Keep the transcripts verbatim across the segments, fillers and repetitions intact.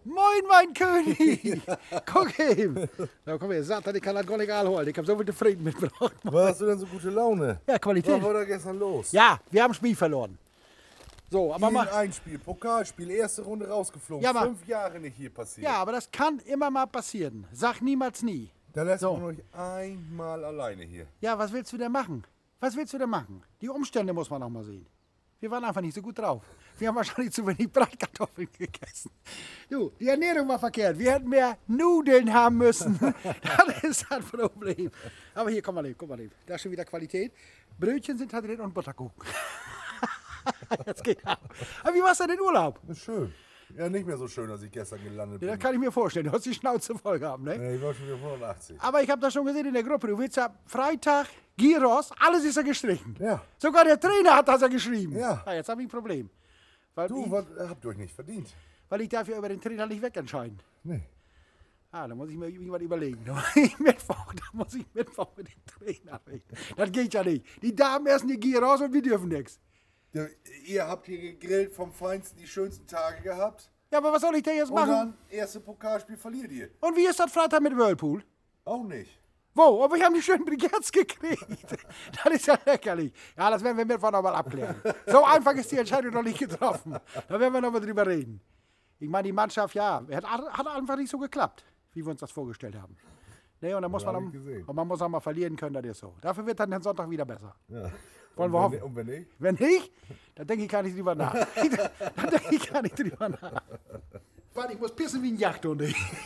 Moin, mein König! Guck eben! Na komm her, Satan, ich kann das gar nicht holen. Ich habe so viel Frieden mitgebracht. Was hast du denn so gute Laune? Ja, Qualität. Was war da gestern los? Ja, wir haben ein Spiel verloren. So, aber Jeden mal. ein Spiel, Pokalspiel, erste Runde rausgeflogen. Ja, Fünf Jahre nicht hier passiert. Ja, aber das kann immer mal passieren. Sag niemals nie. Da lässt So. man euch einmal alleine hier. Ja, was willst du denn machen? Was willst du denn machen? Die Umstände muss man auch mal sehen. Wir waren einfach nicht so gut drauf. Wir haben wahrscheinlich zu wenig Bratkartoffeln gegessen. Du, die Ernährung war verkehrt. Wir hätten mehr Nudeln haben müssen. Das ist das Problem. Aber hier, komm mal eben, guck mal eben. Da ist schon wieder Qualität. Brötchen sind da drin und Butterkuchen. Jetzt geht ab. Aber wie war's denn in Urlaub? Ist schön. Ja, nicht mehr so schön, als ich gestern gelandet Ja, bin. das kann ich mir vorstellen. Du hast die Schnauze voll gehabt, ne? Nee, ich war schon wieder fünfundachtzig. Aber ich habe das schon gesehen in der Gruppe. Du willst ja Freitag, Gyros, alles ist ja gestrichen. Ja. Sogar der Trainer hat das ja geschrieben. Ja. Jetzt habe ich ein Problem. Weil, Du, ich, was habt ihr euch nicht verdient? weil ich darf ja über den Trainer nicht wegentscheiden. Nee. Ah, da muss ich mir irgendwas überlegen. Da muss ich Mittwoch, da muss ich Mittwoch mit dem Trainer reden. Das geht ja nicht. Die Damen essen die Gyros und wir dürfen nichts. Ja, ihr habt hier gegrillt vom Feinsten die schönsten Tage gehabt. Ja, aber was soll ich denn jetzt Und machen? dann, erste Pokalspiel verliert ihr. Und wie ist das Freitag mit Whirlpool? Auch nicht. Wo? Aber wir haben die schönen Brigades gekriegt. Das ist ja lächerlich. Ja, das werden wir Mittwoch noch mal abklären. So einfach ist die Entscheidung noch nicht getroffen. Da werden wir noch mal drüber reden. Ich meine, die Mannschaft, ja, hat, hat einfach nicht so geklappt, wie wir uns das vorgestellt haben. Nee, und dann muss Ja, man, hab ich gesehen. und man muss auch mal verlieren können, das ist so. Dafür wird dann der Sonntag wieder besser. Ja. Wollen Und wir wenn, hoffen. Und wenn nicht? Wenn nicht, dann denke ich gar nicht drüber nach. Dann denke ich gar nicht drüber nach. Warte, ich muss pissen wie ein Jagdhund.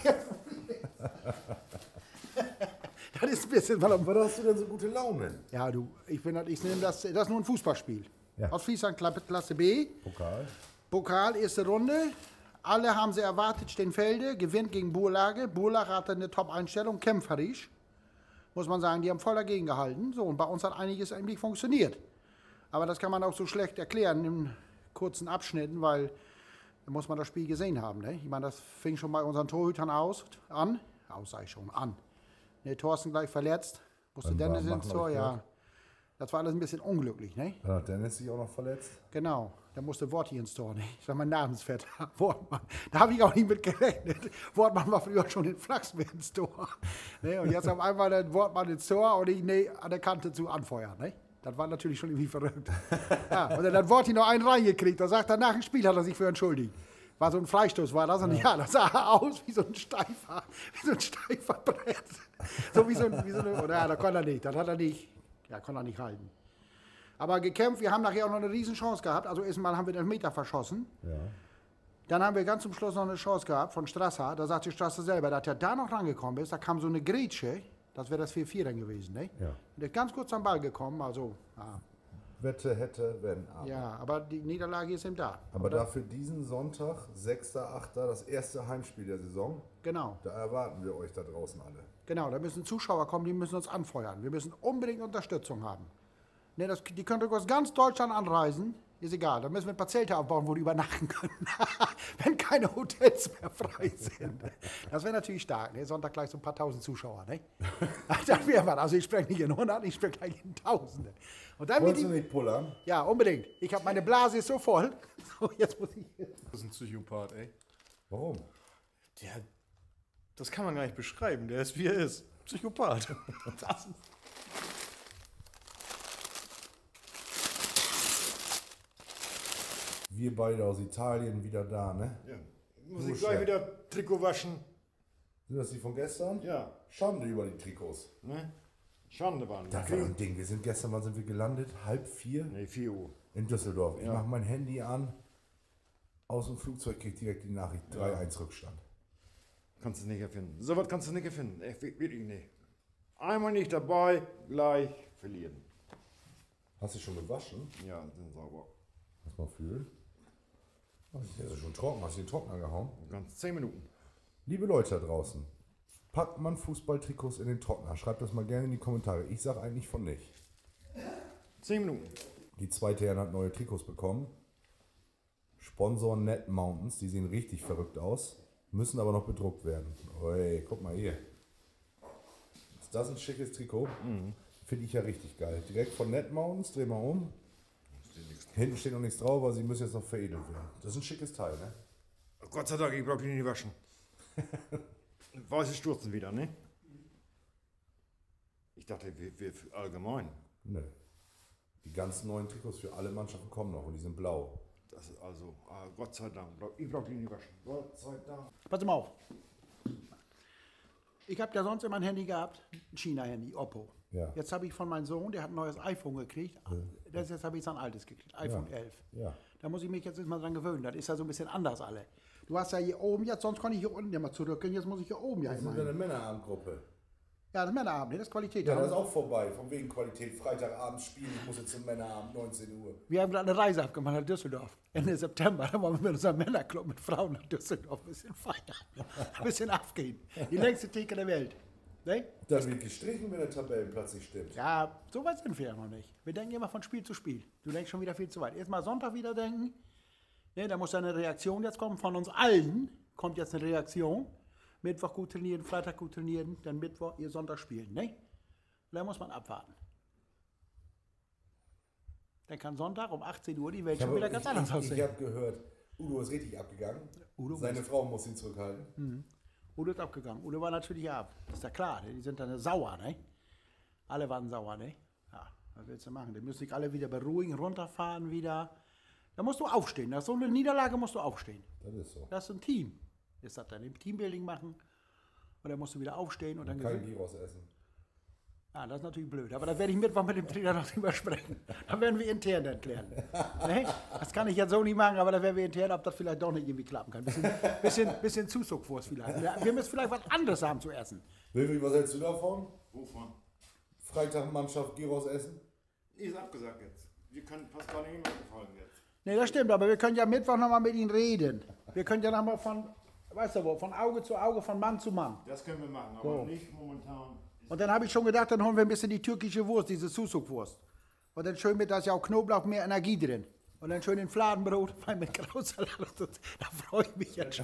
Das ist ein bisschen, weil Was hast du denn so gute Laune? ja, du, ich bin, ich nehme das, das ist nur ein Fußballspiel. Ja. Aus Friesland Klasse B, Pokal. Pokal, erste Runde. Alle haben sie erwartet, Steenfelde, gewinnt gegen Burlage. Burlage hatte eine Top-Einstellung, kämpferisch. Muss man sagen, die haben voll dagegen gehalten. So, und bei uns hat einiges eigentlich funktioniert. Aber das kann man auch so schlecht erklären in kurzen Abschnitten, weil da muss man das Spiel gesehen haben. Ne? Ich meine, das fing schon bei unseren Torhütern aus, an. Aus, sag ich schon, an. Ne, Thorsten gleich verletzt. Musste Dann Dennis war ins Machen, Tor, glaub ich, ja. ne? Das war alles ein bisschen unglücklich, ne? Dann hat Dennis sich auch noch verletzt. Genau, da musste Worti ins Tor, ne? Ich sag mal Namensvetter, Wortmann. Da habe ich auch nicht mit gerechnet. Wortmann war früher schon in Flachsberg ins Tor. Ne? Und jetzt auf einmal der Wortmann ins Tor und ich ne, an der Kante zu anfeuern, ne? Das war natürlich schon irgendwie verrückt. Ja, und dann hat Worti noch einen reingekriegt. Da sagt er, nach dem Spiel hat er sich für entschuldigt. War so ein Freistoß, war das? Und ja, das sah aus wie so ein steifer, wie so ein steifer Brett. So wie so ein, wie so eine, oder ja, da konnte er nicht, das hat er nicht, ja, konnte er nicht halten. Aber gekämpft, wir haben nachher auch noch eine riesen Chance gehabt. Also erstmal haben wir den Meter verschossen. Ja. Dann haben wir ganz zum Schluss noch eine Chance gehabt von Strasser. Da sagte Strasser selber, dass er da noch rangekommen ist. Da kam so eine Grätsche. Das wäre das vier vier dann gewesen. Ne? Ja. Der ist ganz kurz am Ball gekommen. Also, ja, Wette, hätte, wenn, aber. ja, aber die Niederlage ist eben da. Aber Oder? dafür diesen Sonntag, sechster achter das erste Heimspiel der Saison. Genau, Da erwarten wir euch da draußen alle. genau. Da müssen Zuschauer kommen, die müssen uns anfeuern. Wir müssen unbedingt Unterstützung haben. Ne, das, die können durch aus ganz Deutschland anreisen. Ist egal, da müssen wir ein paar Zelte aufbauen, wo die übernachten können. Wenn keine Hotels mehr frei sind. Das wäre natürlich stark. Ne? Sonntag gleich so ein paar tausend Zuschauer. Ne? Das wäre was. Also ich spreche nicht in hundert, ich spreche gleich in Tausende. Und dann Wolltest die, du nicht pullern? ja, unbedingt. Ich habe meine Blase ist so voll. So, jetzt muss ich. Das ist ein Psychopath, ey. Warum? Der, das kann man gar nicht beschreiben. Der ist, wie er ist. Psychopath. Das ist Wir beide aus Italien wieder da, ne? ja. Muss ich gleich wieder Trikot waschen? Sind das die von gestern? Ja. Schande über die Trikots. Ne? Schande waren Das war ein Ding. Wir sind gestern, wann sind wir gelandet? Halb vier Ne, vier Uhr. in Düsseldorf. Ich Ja. mache mein Handy an. Aus dem Flugzeug krieg ich direkt die Nachricht. drei eins Rückstand. Kannst du nicht erfinden. So was kannst du nicht erfinden. Echt, wirklich nicht. Einmal nicht dabei, gleich verlieren. Hast du schon gewaschen? Ja, sind sauber. Lass mal fühlen. Der ist schon trocken. Hast du den Trockner gehauen? Ganz zehn Minuten. Liebe Leute da draußen, packt man Fußballtrikots in den Trockner? Schreibt das mal gerne in die Kommentare. Ich sage eigentlich von nicht. Zehn Minuten. Die zweite Herren hat neue Trikots bekommen. Sponsor Net Mountains, die sehen richtig verrückt aus, müssen aber noch bedruckt werden. Oi, guck mal hier. Ist das ein schickes Trikot? Mhm. Finde ich ja richtig geil. Direkt von Net Mountains, dreh mal um. Hinten steht noch nichts drauf, aber sie müssen jetzt noch veredelt werden. Das ist ein schickes Teil, ne? Gott sei Dank, ich brauche die nicht waschen. Weiße Stürzen wieder, ne? Ich dachte, wir, wir allgemein. Nö. Die ganzen neuen Trikots für alle Mannschaften kommen noch und die sind blau. Das ist also, ah, Gott sei Dank, ich brauche die nicht waschen. Gott sei Dank. Pass mal auf. Ich habe ja sonst immer ein Handy gehabt, ein China-Handy, Oppo. Ja. Jetzt habe ich von meinem Sohn, der hat ein neues iPhone gekriegt. Das jetzt habe ich sein altes gekriegt, iPhone Ja. elf. Ja. Da muss ich mich jetzt mal dran gewöhnen. Das ist ja so ein bisschen anders alle. Du hast ja hier oben jetzt, sonst kann ich hier unten immer zurückgehen. Jetzt muss ich hier oben ja Das ist immer. eine hin. Männerabendgruppe. Ja, das ist Männerabend, ne? Das ist Qualität. Ja, Da das ist haben- auch vorbei. Von wegen Qualität. Freitagabend spielen. Ich muss jetzt zum Männerabend, neunzehn Uhr. Wir haben gerade eine Reise abgemacht nach Düsseldorf. Ende September. Da wollen wir mit unserem Männerclub mit Frauen nach Düsseldorf ein bisschen feiern. Ein bisschen abgehen. Die längste Theke der Welt. Ne? Dann wird gestrichen, wenn der Tabellenplatz nicht stimmt. Ja, so weit sind wir ja noch nicht. Wir denken immer von Spiel zu Spiel. Du denkst schon wieder viel zu weit. Erst mal Sonntag wieder denken. Ne, da muss ja eine Reaktion jetzt kommen. Von uns allen kommt jetzt eine Reaktion. Mittwoch gut trainieren, Freitag gut trainieren, dann Mittwoch, ihr Sonntag spielen. Ne? Da muss man abwarten. Dann kann Sonntag um achtzehn Uhr die Welt Ich schon habe, wieder ganz ich, anders ich, ich aussehen. habe gehört, Udo ist richtig abgegangen. Udo Seine ist- Frau muss ihn zurückhalten. Udo ist abgegangen. Udo war natürlich ab. Ist ja klar, ne? Die sind dann sauer, ne? Alle waren sauer, ne? Ja, was willst du machen? Die müssen sich alle wieder beruhigen, runterfahren wieder. Da musst du aufstehen. Nach so einer Niederlage musst du aufstehen. Das ist so. Das ist ein Team. Jetzt hat er ein Teambuilding machen. Und dann musst du wieder aufstehen und dann Kein gewinnt. Gyros essen. Ah, das ist natürlich blöd. Aber da werde ich Mittwoch mit dem Trainer noch drüber sprechen. Da werden wir intern dann klären. Ne? Das kann ich jetzt so nicht machen, aber da werden wir intern, ob das vielleicht doch nicht irgendwie klappen kann. Bisschen, bisschen, bisschen Zuzugswurst vielleicht. Ja, wir müssen vielleicht was anderes haben zu essen. Wilfried, was hältst du davon? Wovon? Freitag Mannschaft Gyros essen? Ist abgesagt jetzt. Wir können Pascal nicht mehr gefallen jetzt. Nee, das stimmt, aber wir können ja Mittwoch nochmal mit ihm reden. Wir können ja nochmal von, weißt du wo, von Auge zu Auge, von Mann zu Mann. Das können wir machen, aber So. nicht momentan. Und dann habe ich schon gedacht, dann holen wir ein bisschen die türkische Wurst, diese Susuk-Wurst. Und dann schön mit, da ist ja auch Knoblauch, mehr Energie drin. Und dann schön in Fladenbrot, fein mit Krautsalat. Da freue ich mich jetzt schon.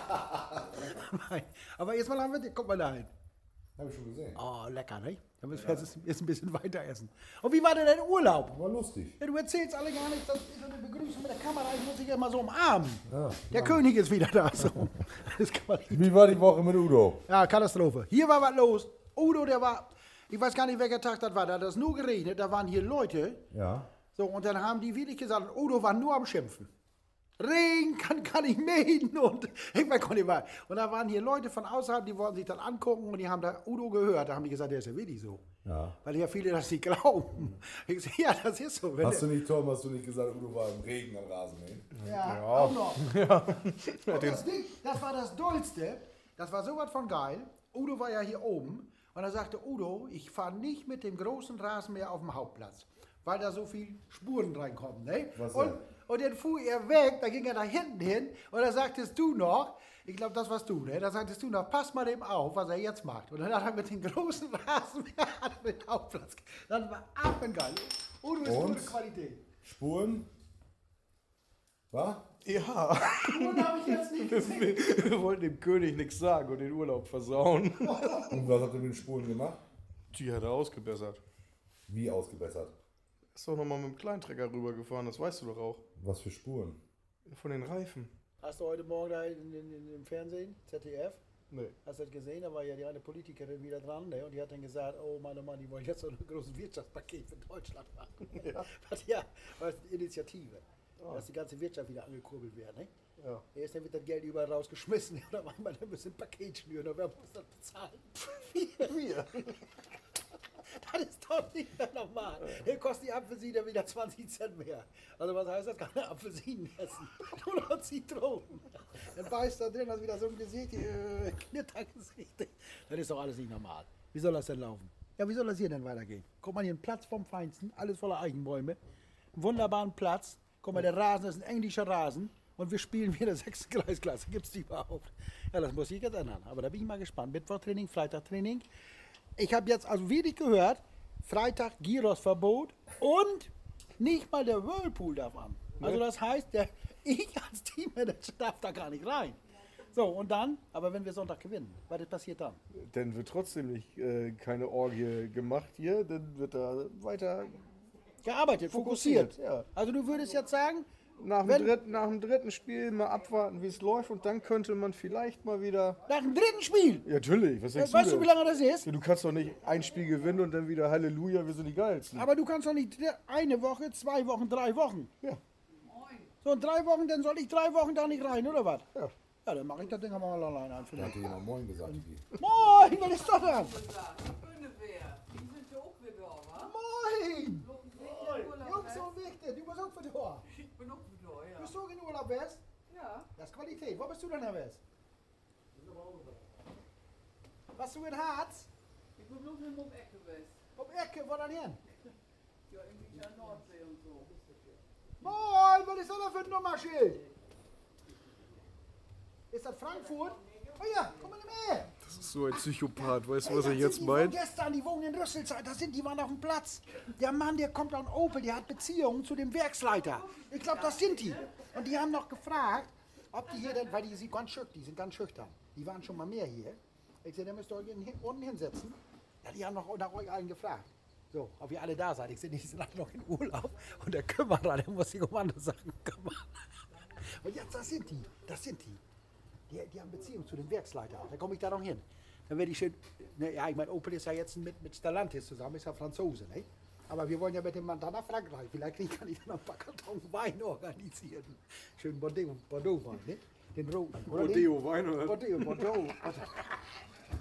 Aber jetzt mal haben wir, guck mal da hin. Habe ich schon gesehen. Oh, lecker, ne? Da müssen wir jetzt jetzt ein bisschen weiter essen. Und wie war denn dein Urlaub? War lustig. Ja, du erzählst alle gar nicht, das ist so eine Begrüßung mit der Kamera, ich muss dich ja mal so umarmen. Ja, Der König ist wieder da. So. Das kann man nicht. Wie war die Woche mit Udo? Ja, Katastrophe. Hier war was los. Udo, der war, ich weiß gar nicht, welcher Tag das war, da hat es nur geregnet, da waren hier Leute. Ja. So, und dann haben die wirklich gesagt, Udo war nur am Schimpfen. Regen kann, kann ich mähen und ich weiß gar nicht was. Und da waren hier Leute von außerhalb, die wollten sich dann angucken und die haben da Udo gehört. Da haben die gesagt, der ist ja wirklich so. Ja. Weil ja viele das nicht glauben. Ich sag, ja, das ist so. Wenn Hast du der, nicht, Tom, hast du nicht gesagt, Udo war im Regen am Rasenmähen? ja, auch noch. Und das, Ding, das war das Dollste. Das war sowas von geil. Udo war ja hier oben. Und er sagte, Udo, ich fahre nicht mit dem großen Rasenmäher auf dem Hauptplatz, weil da so viel Spuren reinkommen. Ne? Was und, denn? und dann fuhr er weg, da ging er da hinten hin und da sagtest du noch, ich glaube, das warst du, ne? Da sagtest du noch, pass mal dem auf, was er jetzt macht. Und dann hat er mit dem großen Rasenmäher den Hauptplatz. Das war affengeil. Udo ist Und? gute Qualität. Spuren? War? Ja, Spuren habe ich jetzt nicht gesehen. wir wollten dem König nichts sagen und den Urlaub versauen. Und was habt ihr mit den Spuren gemacht? Die hat er ausgebessert. Wie ausgebessert? Ist doch nochmal mit dem Kleintrecker rübergefahren, das weißt du doch auch. Was für Spuren? Von den Reifen. Hast du heute Morgen da in, in, in, im Fernsehen, Z D F, Nee. hast du das gesehen? Da war ja die eine Politikerin wieder dran, ne? Und die hat dann gesagt, oh Mann, oh Mann, die wollen jetzt so ein großes Wirtschaftspaket für Deutschland machen. Ja. Was, ja, was eine Initiative. Dass die ganze Wirtschaft wieder angekurbelt wird, ne? Ja. Erst dann wird das Geld überall rausgeschmissen und auf einmal dann müssen ein Paket schnüren und wer muss das bezahlen? Wir. Wir. Das ist doch nicht mehr normal. Hier kostet die Apfelsine wieder zwanzig Cent mehr. Also was heißt das? Keine Apfelsinen essen. Nur noch Zitronen. Dann beißt da drin, das ist wieder so ein Gesicht, äh, Knittergesicht. Das ist doch alles nicht normal. Wie soll das denn laufen? Ja, wie soll das hier denn weitergehen? Guck mal, hier ein Platz vom Feinsten, alles voller Eichenbäume. Einen wunderbaren Platz. Guck mal, der Rasen ist ein englischer Rasen. Und wir spielen wieder sechste Kreisklasse. Gibt es die überhaupt? Ja, das muss sich jetzt ändern. Aber da bin ich mal gespannt. Mittwochtraining, Freitagtraining. Ich habe jetzt also wirklich gehört, Freitag Gyros-Verbot und nicht mal der Whirlpool darf an. Also das heißt, der, ich als Teammanager darf da gar nicht rein. So, und dann, aber wenn wir Sonntag gewinnen, was passiert dann? Dann wird trotzdem nicht äh, keine Orgie gemacht hier, dann wird da weiter Gearbeitet, fokussiert. Fokussiert, ja. Also du würdest jetzt sagen, nach, dem Wenn- dritten, nach dem dritten Spiel mal abwarten, wie es läuft und dann könnte man vielleicht mal wieder... Nach dem dritten Spiel. Ja, natürlich, was denkst Weißt du du, wie denn? lange das ist? Ja, du kannst doch nicht ein Spiel gewinnen und dann wieder Halleluja, wir sind die Geilsten. Aber du kannst doch nicht eine Woche, zwei Wochen, drei Wochen. Ja. So, in drei Wochen, dann soll ich drei Wochen da nicht rein, oder was? Ja. Ja, dann mache ich das Ding aber mal alleine ein. Da hat dir jemand Moin gesagt. Wie. Moin, was ist das denn? Bundeswehr, die sind ja auch wieder da, wa? Moin! Moin! Jungs und Wichte, du bist auch für da. Ich bin auch wieder da, ja. Bist du in Urlaub, West? Ja, Das ist Qualität. Wo bist du denn, Herr West? Was du in Harz? ich bin noch nicht um Ecke West. Um Ecke, wo dann hin? Ja, irgendwie an Nordsee und so. Moin, was ist das denn für ein Nummerschild? Ist das Frankfurt? Oh ja, komm mal her. Das ist so ein Psychopath, weißt du, Ey, was er das jetzt sind die meint? von gestern, die wohnen in Rüsselzeit, da sind die waren auf dem Platz. Der Mann, der kommt aus Opel, der hat Beziehungen zu dem Werksleiter. Ich glaube, das sind die. Und die haben noch gefragt, ob die hier denn, weil die sind ganz schüchtern, die sind ganz schüchtern. Die waren schon mal mehr hier. Ich sehe, der müsst ihr euch hin, unten hinsetzen. Ja, die haben noch nach euch allen gefragt. So, ob ihr alle da seid. Ich sehe, die sind alle noch in Urlaub. Und der Kümmerer, der muss sich um andere Sachen kümmern. Und jetzt, das sind die, das sind die. Die, die haben Beziehung zu dem Werksleiter. Da komme ich da noch hin. Dann werde ich schön. Ne, ja, ich meine, Opel ist ja jetzt mit, mit Stellantis zusammen, ist ja Franzose, ne? Aber wir wollen ja mit dem Mann dann nach Frankreich. Vielleicht kann ich dann ein paar Karton Wein organisieren. Schön Bordeaux, Bordeaux Wein, ne? Den roten. oder den- Bordeaux, Wein oder? Bordeaux, Bordeaux.